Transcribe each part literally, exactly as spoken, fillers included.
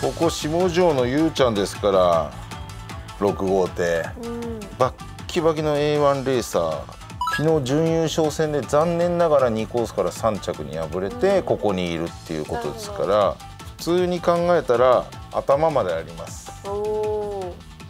ここ下條のゆうちゃんですから、ろく号艇、うん、バッキバキの エーワン レーサー。昨日準優勝戦で残念ながらにコースからさん着に敗れてここにいるっていうことですから、普通に考えたら頭まであります。 おー。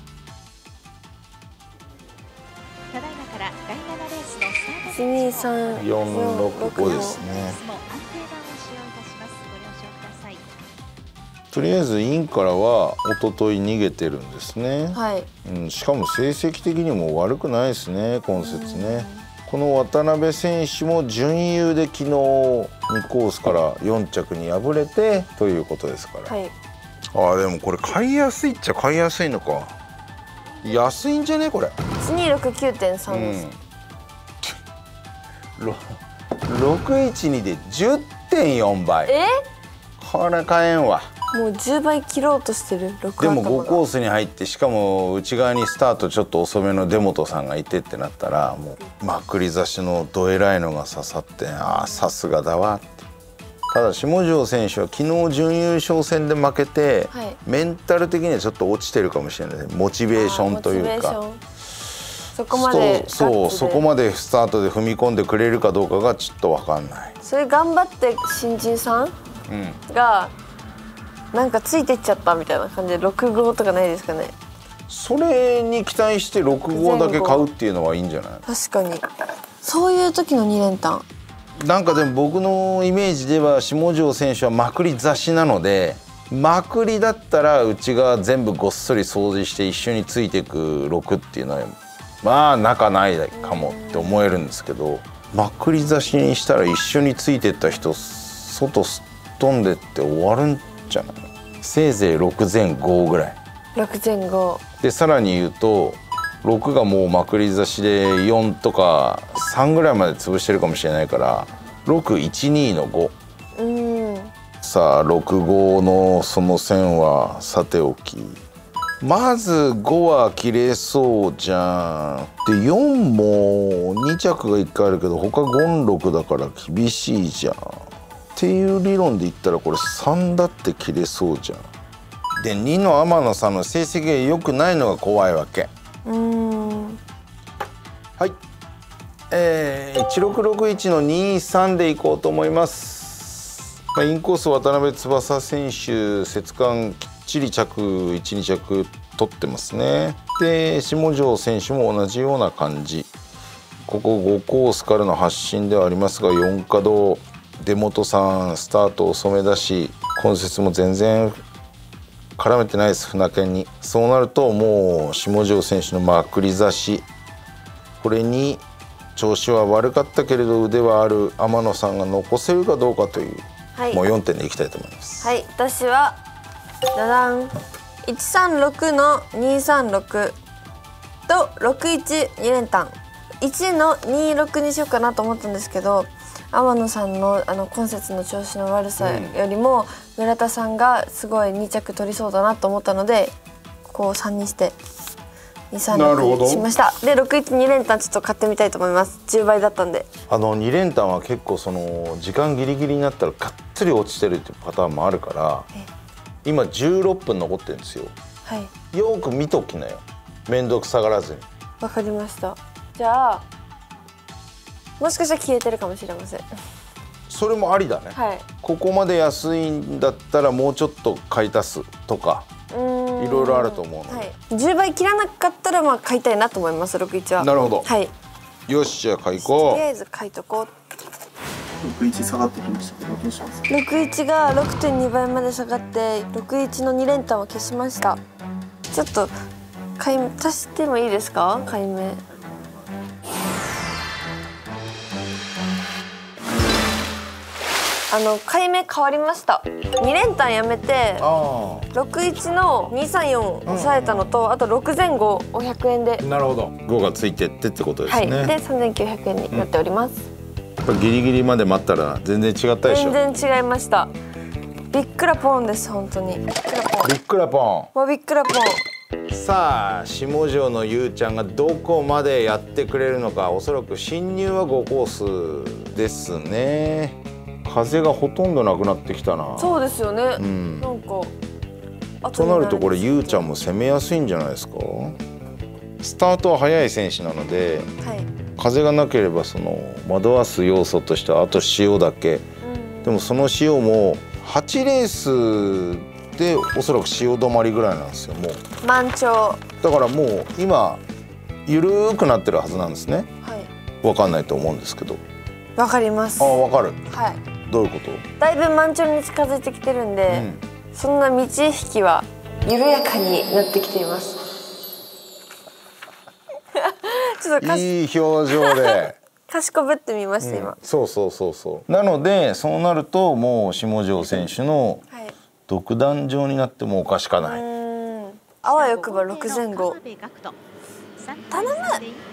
ただいまからだいななレースのスタート。いちにさんよんろくごですね。とりあえずインからは一昨日逃げてるんですね。 はい。 うん、しかも成績的にも悪くないですね、今節ね。この渡辺選手も準優で昨日にコースからよん着に敗れてということですから。はい。ああ、でもこれ買いやすいっちゃ買いやすいのか。安いんじゃねこれ。 いちにろくきゅうてんさんです。 うん、ろくいちにで じゅってんよん 倍。 え？ これ買えんわ。 もうじゅうばい切ろうとしてる。 でもごコースに入って、しかも内側にスタートちょっと遅めの出本さんがいてってなったら、もうまくり差しのどえらいのが刺さって、ああさすがだわって。ただ下條選手は昨日準優勝戦で負けて、はい、メンタル的にはちょっと落ちてるかもしれない。モチベーションというか、 そこまでそうそこまでスタートで踏み込んでくれるかどうかがちょっと分かんない。 それ頑張って新人さん、うん、がなんかついてっちゃったみたいな感じでろく号とかないですかね。 それに期待してろく号だけ買うっていうのはいいんじゃない？ 確かにそういう時のに連単。 なんかでも僕のイメージでは下條選手はまくり雑誌なので、まくりだったら内側全部ごっそり掃除して一緒についていくろくっていうのはまあ仲ないかもって思えるんですけど、まくり雑誌にしたら一緒についてった人外すっ飛んでって終わるんじゃない？せいぜいろくぜんごぐらい。 ろくぜんごでさらに言うとろくがもうまくり差しでよんとかさんぐらいまで潰してるかもしれないから、ろくいちにのご。うん。さあろく号のその線はさておき、まずごは切れそうじゃん。でよんもに着がいっかいあるけど他ごんろくだから厳しいじゃんっていう理論で言ったら、これさんだって切れそうじゃん。でにの天野さんの成績が良くないのが怖いわけ。うーん。はい、えー、いちろくろくいちのにさんでいこうと思います。まあ、インコース渡辺翼選手節間きっちり着いちに着取ってますね。で下條選手も同じような感じ。ここごコースからの発進ではありますがよん角出本さんスタート遅めだし、今節も全然絡めてないです、船券に。そうなるともう下條選手のまくり差し、これに調子は悪かったけれど腕はある天野さんが残せるかどうかという、はい、もうよんてんでいきたいと思います。 はい、私はダダンいちさんろくのにさんろくとろくいちに連単、いちのにろくにしようかなと思ったんですけど、天野さんのあの今節の調子の悪さよりも、うん、村田さんがすごいに着取りそうだなと思ったので、ここをさんにしてにさんろくにしました。でろくいちに連単ちょっと買ってみたいと思います。じゅうばいだったんで。あのに連単は結構その時間ギリギリになったらがっつり落ちてるっていうパターンもあるから、今じゅうろっぷん残ってるんですよ。はい、よく見ときなよ、面倒くさがらずに。 わかりました。じゃあもしかしたら消えてるかもしれません。 それもありだね。はい、ここまで安いんだったらもうちょっと買い足すとかいろいろあると思うので、はい、 じゅうばい切らなかったらまあ買いたいなと思います。ろくいちは。 なるほど。 はい、 よし、じゃあ買いこう。 とりあえず買いとこう。 ろくいち下がってきましたけどどうします？ ろくいちが ろくてんに 倍まで下がってろくいちのに連単は消しました。ちょっと買い足してもいいですか？買い目。あの買い目変わりました。に連単やめてろくいちのにさんよん抑えたのと、あとろくぜんごをひゃくえんで。 なるほど。ごがついてってってことですね。 はい、でさんぜんきゅうひゃくえんになっております。 うん、ギリギリまで待ったら全然違ったでしょ。 全然違いました。びっくらポンです、本当に。びっくらポン。 びっくらポン。 もうびっくらポン。 さあ下條のゆうちゃんがどこまでやってくれるのか。おそらく進入はごコースですね。風がほとんどなくなってきたな。 そうですよね。うん、なんかとなるとこれゆうちゃんも攻めやすいんじゃないですか。スタートは速い選手なので、 はい、 風がなければその惑わす要素としてはあと塩だけ、うん、でもその塩もはちレースでおそらく塩止まりぐらいなんですよ。もう満潮だからもう今ゆるーくなってるはずなんですね。 はい、 わかんないと思うんですけど。 わかります。 あ、わかる。 はい。 どういうこと？ だいぶ満潮に近づいてきてるんで、うん、そんな道引きは緩やかになってきています。ちょっとかいい表情でかしこぶってみました、うん、今。 そうそうそうそう。なのでそうなるともう下條選手の独壇場になってもおかしかない。 うん、あわよくばろくぜん後。頼む。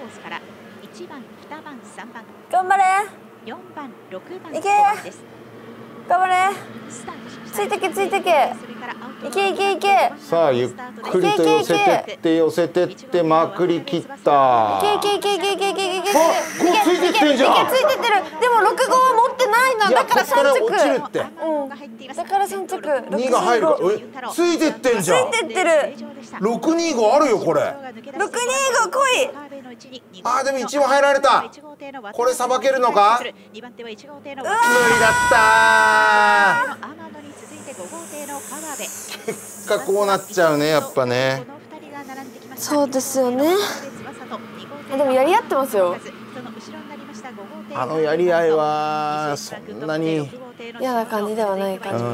頑張れ。いけ。頑張れ。ついてけついてけ。いけいけいけ。 さあゆっくりと寄せてって寄せてってまくり切った。 いけいけいけいけいけいけいけいけ。 あ、ごついてってんじゃん。 ついてってる。でもろく号は持ってないの。だからさん着。 落ちるって。 うん。だからさん着。 にが入るか。え、ついてってんじゃん。 ついてってる。 ろくにごあるよこれ。 ろくにご来い。 あーでもいちばん入られた。これさばけるのか。無理だったー。結果こうなっちゃうね、やっぱね。 そうですよね。でもやり合ってますよ。 あのやり合いはそんなに嫌な感じではない感じ。 うん、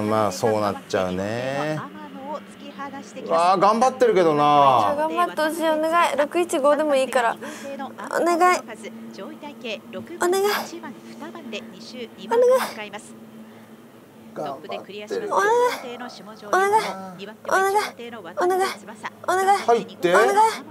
まあそうなっちゃうね。ああ頑張ってるけどな。 頑張ってほしい。お願い。ろくいちごでもいいから。お願い。お願い。お願い。お願い。 トップでクリアします。 お願い。お願い。お願い。お願い。お願い。 入って。 お願い。お願い。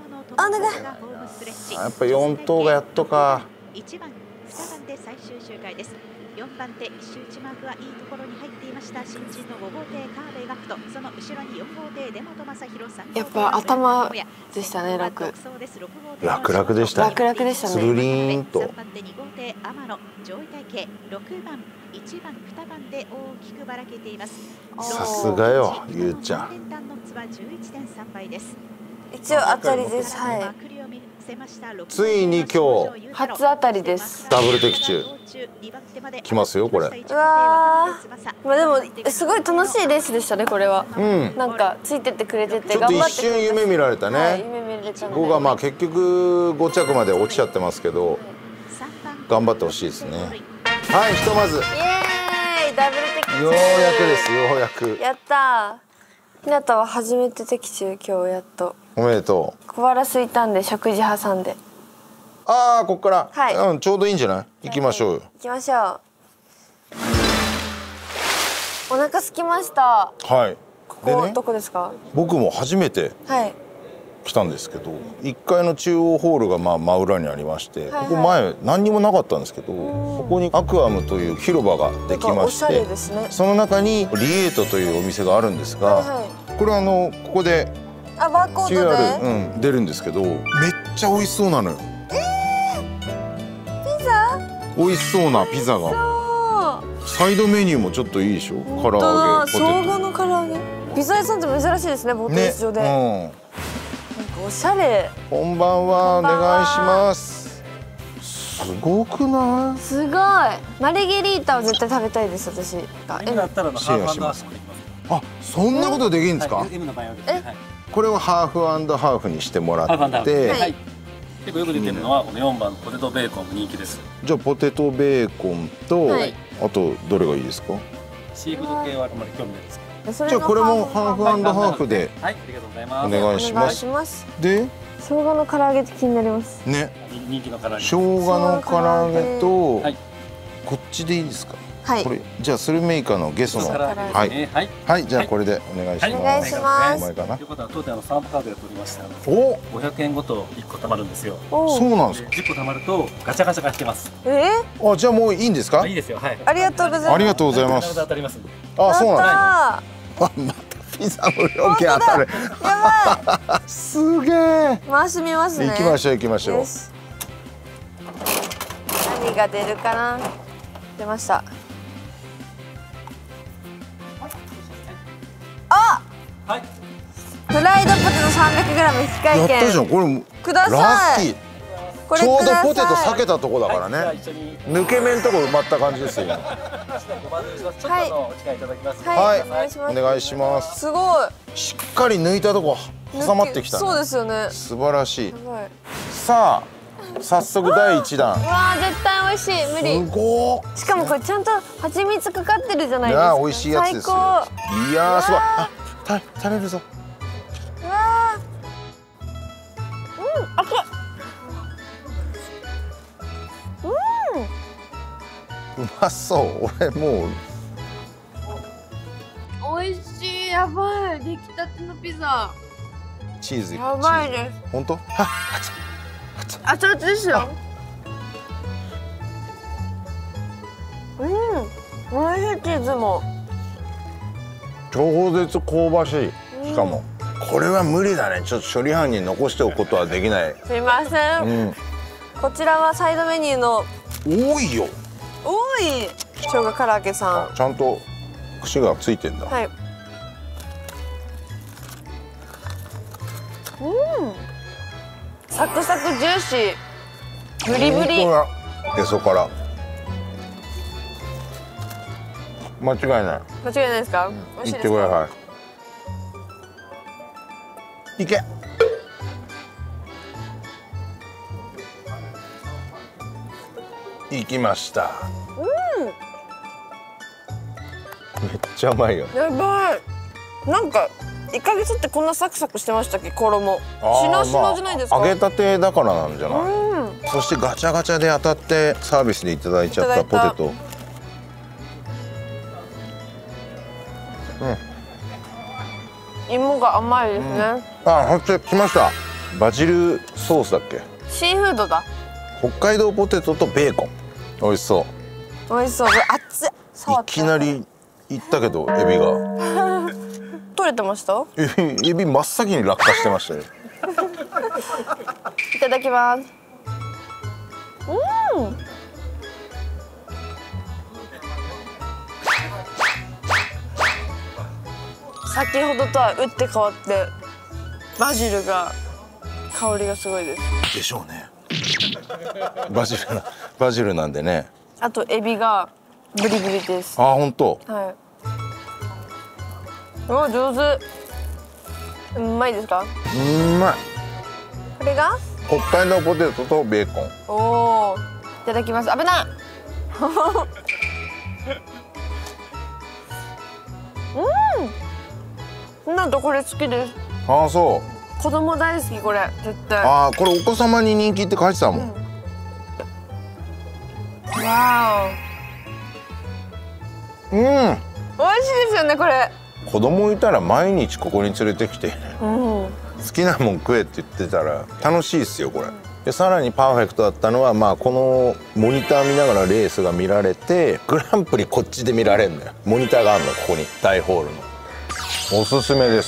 やっぱよん頭がやっとか。 いちばん、にばんで最終周回です。よんばん手、一周内マークはいいところに入っていました。新人のご号艇川辺学人、その後ろによん号艇出本正弘さん。 やっぱ頭でしたね、楽。 楽々でしたね。 楽々でしたね。 スルリーンと。 さんばん手に号艇天野、上位体系ろくばん、いちばん、にばんで大きくばらけています。 さすがよ、ゆうちゃん。 一応当たりです。はい。 ついに今日初当たりです。 ダブル的中来ますよこれ。 うわー、まあでもすごい楽しいレースでしたねこれは。うん。なんかついてってくれててちょっと一瞬夢見られたね。 はい、夢見れた。 ごがまあ結局ご着まで落ちちゃってますけど、頑張ってほしいですね。はい、ひとまず。イエーイ、ダブル的中。 ようやくです、ようやく。 やったー。ひなたは初めて的中、今日やっと。 おめでとう。 小腹空いたんで食事挟んで。 ああ、ここから、 はい、 うん、ちょうどいいんじゃない。行きましょうよ。 行きましょう。お腹空きました。 はい。 ここ、ね、どこですか。 僕も初めて。 はい。 来たんですけど、いっかいの中央ホールがまあ真裏にありまして、はいはい、ここ前何にもなかったんですけど、ここにアクアムという広場ができまして、ね、その中にリエートというお店があるんですが、はいはい、これあのここであバーコードでキューアール、うん、出るんですけど、めっちゃ美味しそうなのよ。 えー、ピザ？ 美味しそうなピザが。サイドメニューもちょっといいでしょ。唐揚げ、 生姜の唐揚げ。ピザ屋さんって珍しいですね、ボートレース場で。ね、うん、なんかおしゃれ。 こんばんは、お願いします。すごくない？ すごい。マルゲリータを絶対食べたいです、私。 え、だったらのハーフアンドハーフもできます。 あ、そんなことできるんですか？ はい、エムの場合はですね。 これをハーフアンドハーフにしてもらって、 はい。結構よく出てるのはこのよんばんポテトベーコンも人気です。 じゃあポテトベーコンと、はい、あとどれがいいですか？ シーフード系はあまり興味ないです。 じゃあこれもハーフアンドハーフで、 はい、ありがとうございます。 お願いします。 ますで、 生姜の唐揚げって気になります。 ね。人気の唐揚げ。 生姜の唐揚げと、はい、こっちでいいですか？ はい。 これじゃあスルメイカのゲソの、はい、はい、はい、じゃあこれでお願いします。 お願いします。 ということは当店あのサーモカードで取りました。お、ごひゃくえんごといっこ貯まるんですよ。 そうなんですか？ じゅっこ貯まるとガチャガチャが引けます。 えー？あ、じゃあもういいんですか？ いいですよ。はい。 ありがとうございます。 ありがとうございます。 当たります。 あ、そうなんです。あ、またピザ無料券当たる。 やばい。 すげえ。 回してみますね。 行きましょう行きましょう。 何が出るかな。出ました。あ、 はい。 フライドポテト さんびゃくグラム 引換やったじゃ券んこれ。 くだラさい。 ッキー。ちょうどこれください。 ポテト避けたとこだからはい、じゃあね。 一緒に。 抜け目んとこ埋まった感じですよ。今ご番にします。ちょっとあのお時間いただきます。 はい、 はいお願いします。 お願いします。 すごい。 しっかり抜いたとこ挟まってきたね。 そうですよね。 素晴らしい。 すごい。 さあ早速だいいちだん。 うわー絶対美味しい。無理。 すごー。 しかもこれちゃんと蜂蜜かかってるじゃないですか。 いやー美味しいやつですよ。 最高。 いやーすごい。あ、た垂れるぞ。 うわー。うん、熱い。 うまそう。俺もう美味しい。やばい。出来たてのピザ。 チーズ。 やばいチーズです。 本当？は熱々ですよ。うん。美味しいチーズも。 超絶香ばしい。しかも、これは無理だね。ちょっと処理班に残しておくことはできない。 すいません。 うん。 こちらはサイドメニューの多いよ。 多い生姜唐揚げさちゃんと串がついてんだ。 ん。はい。うん。サクサクジューシー。ブリブリ。 本当だ。へそから。間違いない。 間違いないですか？美味しい行っですか？ てください。いけ。行きました。めっちゃうまいよ。 やばい。なんかいっかげつってこんなサクサクしてましたっけ？衣。 あーしなしなじゃないですか？ まあ揚げたてだからなんじゃない。 うん。 そしてガチャガチャで当たってサービスでいただいちゃったポいただいたテト。 芋が甘いですね。 あ、そして来ました。バジルソースだっけ。 シーフードだ。 北海道ポテトとベーコン。美味しそう。 美味しそう。これ熱い。触いってきなりいったけどエビが。 取れてました？ エビエビ真っ先に落下してましたよ。 いただきます。うん。先ほどとは打って変わってバジルが香りがすごいです。 でしょうね。バジルなバジルなんでね。 あとエビがブリブリです。 あ、本当。 はい。お、上手。うまいですか？ うまい。 これが北海道ポテトとベーコン。 おお。いただきます。危ない。うん。なんとこれ好きです。 ああ、そう。 子供大好きこれ絶対。 ああ、これお子様に人気って書いてたもん。 わうん。 お。美味しいですよねこれ。 子供いたら毎日ここに連れてきて、 うん。 好きなもん食えって言ってたら楽しいですよこれ。でさらにパーフェクトだったのは、まあこのモニター見ながらレースが見られて、グランプリこっちで見られるんだよ。モニターがあるのここに大ホールの。おすすめです。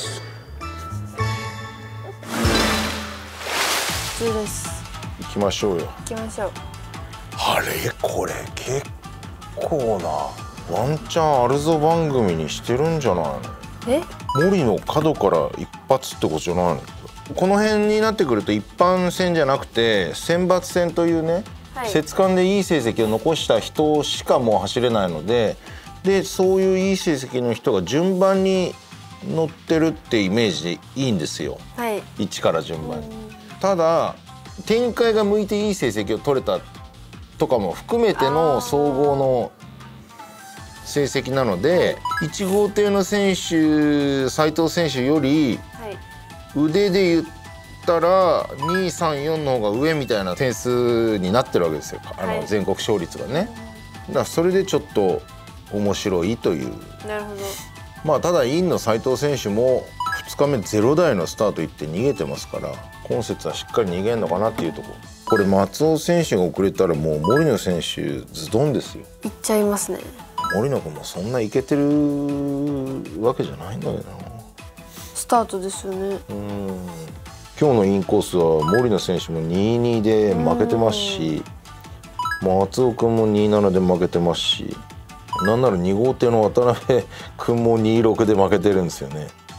普通です。 行きましょうよ。 行きましょう。 あれこれ結構なワンチャンあるぞ番組にしてるんじゃないの。 え？ 森の角から一発ってことじゃないの。この辺になってくると一般戦じゃなくて選抜戦というね、 はい、 節間でいい成績を残した人しかもう走れないので、でそういういい成績の人が順番に乗ってるってイメージでいいんですよ、 はい、 いちから順番に。ただ展開が向いていい成績を取れたとかも含めての総合の成績なので、いち号艇の選手斉藤選手より腕で言ったらにさんよんの方が上みたいな点数になってるわけですよ、あの全国勝率がね。だからそれでちょっと面白いという。 なるほど。 まあただインの斉藤選手もふつかめゼロ台のスタートいって逃げてますから、今節はしっかり逃げるのかなっていうところ。これ松尾選手が遅れたらもう森野選手ズドンですよ。 いっちゃいますね。 森野君もそんないけてるわけじゃないんだけどな。 スタートですよね。 うん、今日のインコースは森野選手もにたいにで負けてますし、松尾君もにたいななで負けてますし、なんならに号艇の渡辺君もにたいろくで負けてるんですよね。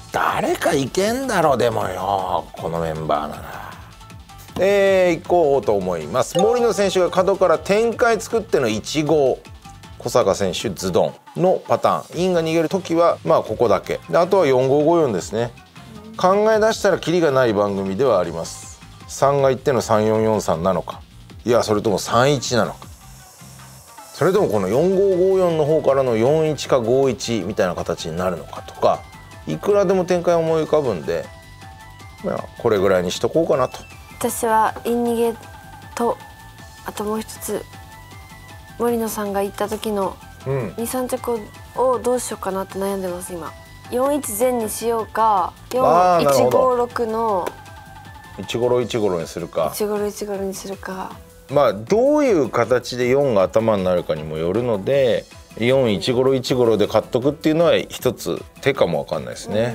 誰かいけんだろでもよ、このメンバーなら。えー、行こうと思います。森野選手が角から展開作ってのいち号、小坂選手ズドンのパターン。インが逃げる時はまあここだけで、あとはよんごごよんですね。考え出したらキリがない番組ではあります。さんが行ってのさんよんよんさんなのか、いやそれともさんいちなのか、それともこのよんごごよんの方からのよんいちかごいちみたいな形になるのかとか、いくらでも展開思い浮かぶんで、まあ、これぐらいにしとこうかなと。 私はイン逃げと、あともう一つ森野さんが言った時のにさん着をどうしようかなって悩んでます今。よんいち前にしようか、よんいちごろくのいちごろいちごろにするか、 いちごろいちごろにするか。 まあどういう形でよんが頭になるかにもよるので、よんいちごろいちごろで買っとくっていうのは一つ手かもわかんないですね。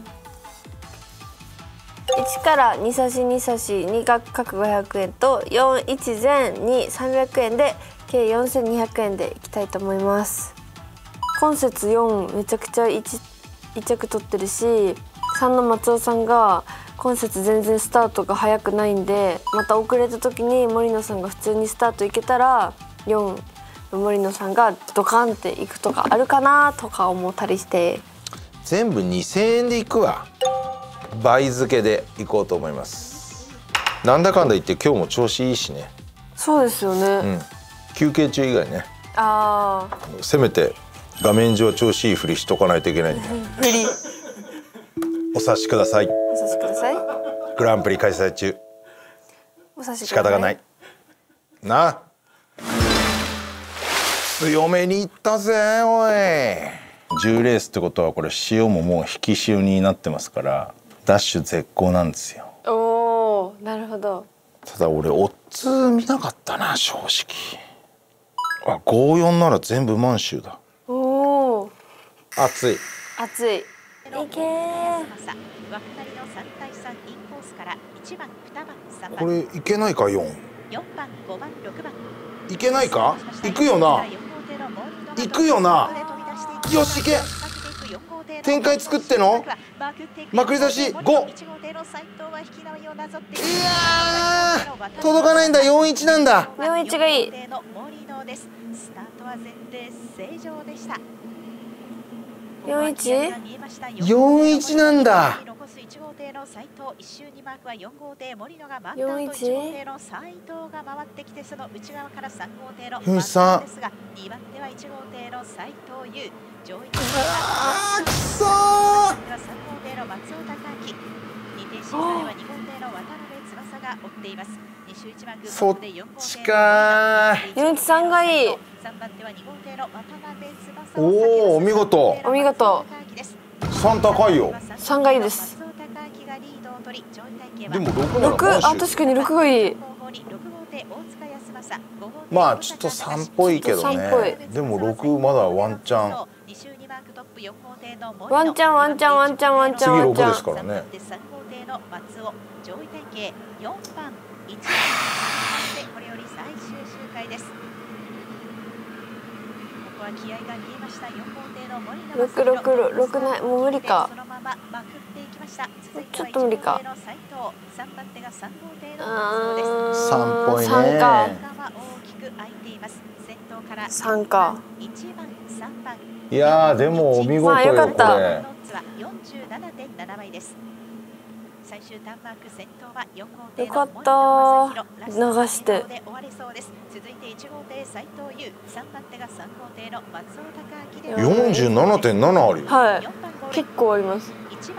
いちからに差しに差しにが各ごひゃくえんとよんいち前にさんびゃくえんで計よんせんにひゃくえんでいきたいと思います。今節よんめちゃくちゃ 1, いち着取ってるし、さんの松尾さんが今節全然スタートが早くないんで、また遅れた時に森野さんが普通にスタートいけたらよんの森野さんがドカンっていくとかあるかなとか思ったりして、 全部にせんえんでいくわ。倍付けでいこうと思います。なんだかんだ言って今日も調子いいしね。 そうですよね、うん、 休憩中以外ね、 あせめて画面上は調子いいふりしとかないといけないんでふりお察しください。 お察しください。 グランプリ開催中、 お察しください。 仕方がないなあ。強めにいったぜおい。じゅうレースってことはこれ塩ももう引き潮になってますから、ダッシュ絶好なんですよ。 おー、なるほど。 ただ俺オッズ見なかったな正直。あ、ごよんなら全部満州だ。 おお、 熱い熱い。いけー。 これいけないか。よんよんばんごばんろくばんいけないか。いくよな、いくよな。よしいけ。展開作ってのまくり出しご。いやー届かないんだ。よんいちなんだ。 よんいちがいい。よんいち？ よんいちなんだ。 よんいち？ ふみさん。あーくそー。そっちかー。 よんいちさんがいい。 おお、お見事。 お見事。 さん高いよ。 さんがいいです。 でもろくならろく、あ、確かにろくがいい。 まあちょっとさんっぽいけどね。でもろくまだワンチャン。 ワンチャンワンチャンワンチャンワンチャンワンチャン。 次ろくですからね。 ろくろくろくない、もう無理か。ちょっと無理か。 さんっぽいね。 さんか。さんか。 いやーでもお見事よ、これ。 よかったー、流して。 よんじゅうななてんななあるよ。 はい、結構あります。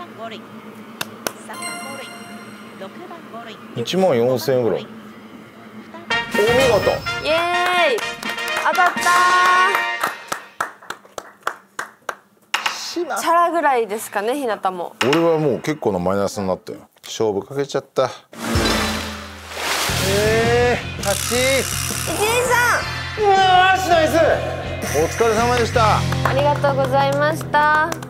いちまんよんせんえんぐらい。お見事。 イエーイ、当たったー。チャラぐらいですかね、ひなたも。 俺はもう結構なマイナスになったよ。勝負かけちゃった。えー、勝ち。いちにさん。うわー、ナイス。お疲れ様でした。 ありがとうございました。